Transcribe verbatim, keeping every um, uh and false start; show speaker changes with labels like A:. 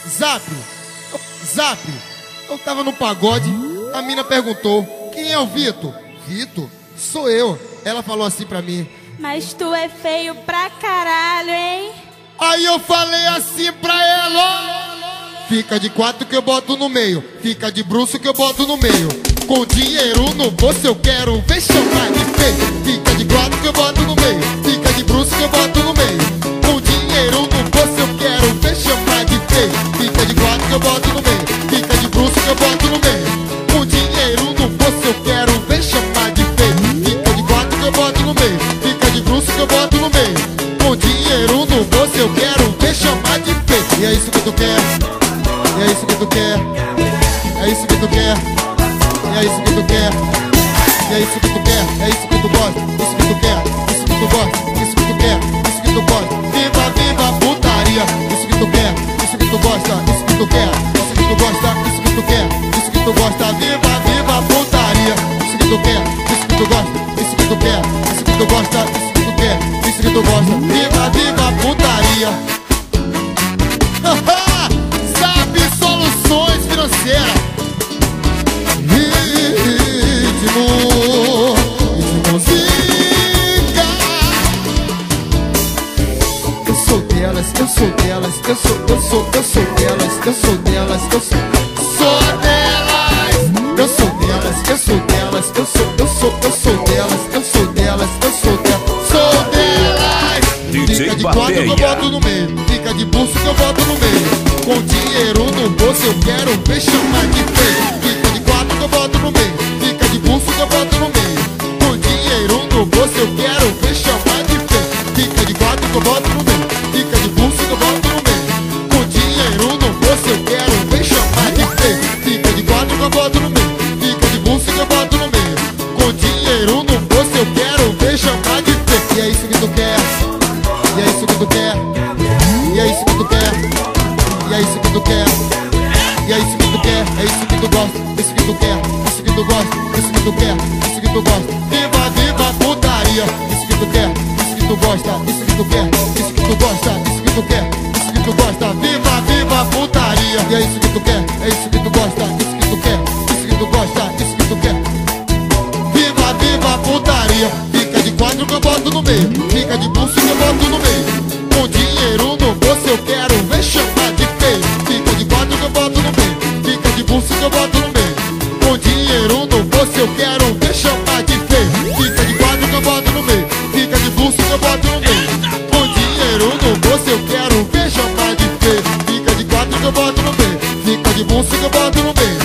A: Zap, Zap, eu tava no pagode, a mina perguntou: quem é o Vitor? Vitor? Sou eu. Ela falou assim pra mim:
B: mas tu é feio pra caralho, hein?
A: Aí eu falei assim pra ela: fica de quatro que eu boto no meio, fica de bruxo que eu boto no meio. Com dinheiro no bolso eu quero ver chamar de feio. Fica de quatro que eu boto no meio, fica de bruxo que eu boto no meio. Com dinheiro no bolso eu quero ver chamar de feio. Fica de quatro que eu boto no meio, fica de bruxo que eu boto no meio. Com dinheiro no bolso eu quero ver chamar de feio. Fica de quatro que eu boto no meio, fica de bruxo que eu boto no meio. Com dinheiro no bolso eu quero ver chamar de feio. E é isso que tu quer, e é isso que tu quer, é isso que tu quer, e é isso que tu quer, e é isso que tu quer, é isso que tu gosta, isso que tu quer, isso que tu gosta, isso que tu quer, isso que tu gosta. Viva, viva a putaria, isso que tu quer, isso que tu gosta, isso que tu quer, isso que tu gosta, isso que tu quer, isso que tu gosta. Viva, viva a putaria, isso que tu quer, isso que tu gosta, isso que tu quer, isso que tu gosta, isso que tu quer, isso que tu gosta. Viva, viva a putaria. Zap Soluções Financeiras. Ritmo, ritmo, música. Eu sou delas, eu sou delas, eu sou, eu sou, eu sou delas, eu sou delas, eu sou, sou delas. Eu sou delas, eu sou delas, eu sou, eu sou, eu sou delas, eu sou delas, eu sou delas, sou delas. Fica de quatro que eu boto no meio, fica de bolso que eu boto no meio. Com dinheiro no bolso eu quero ver chamar de feio. Fica de quatro que eu boto no meio, fica de bolso que eu boto no meio. Com dinheiro no bolso eu quero ver chamar de feio. Fica de quatro que eu boto no meio, fica de bolso que eu boto no meio. Com dinheiro no bolso eu quero ver chamar de feio. Fica de quatro que eu boto no meio, fica de bolso que eu boto no meio. Com dinheiro no bolso eu quero ver chamar de feio. E é isso que tu quer, e é isso que tu quer, e é isso que tu quer, e é isso que tu quer, e é isso que tu quer, é isso que tu gosta, isso que tu quer, isso que tu gosta, isso que tu quer, isso que tu gosta. Viva, viva a putaria, isso que tu quer, isso que tu gosta, isso que tu quer, isso que tu gosta, isso que tu quer, isso que tu gosta. Viva, viva a putaria, e é isso que tu quer, é isso que tu gosta, isso que tu quer, isso que tu gosta, isso que tu quer. Viva, viva a putaria. Fica de quatro que eu boto no meio, fica de bolso que eu boto no meio. Com dinheiro no bolso eu quero ver chamar de feio. Fica de quatro que eu boto no meio, fica de bolso que eu boto no meio. Com dinheiro no bolso eu quero ver chamar de feio. Fica de quatro que eu boto no meio, fica de bolso que eu boto no meio. Com dinheiro no bolso eu quero ver chamar de feio. Fica de quatro que eu boto no meio, fica de bolso que eu boto no meio.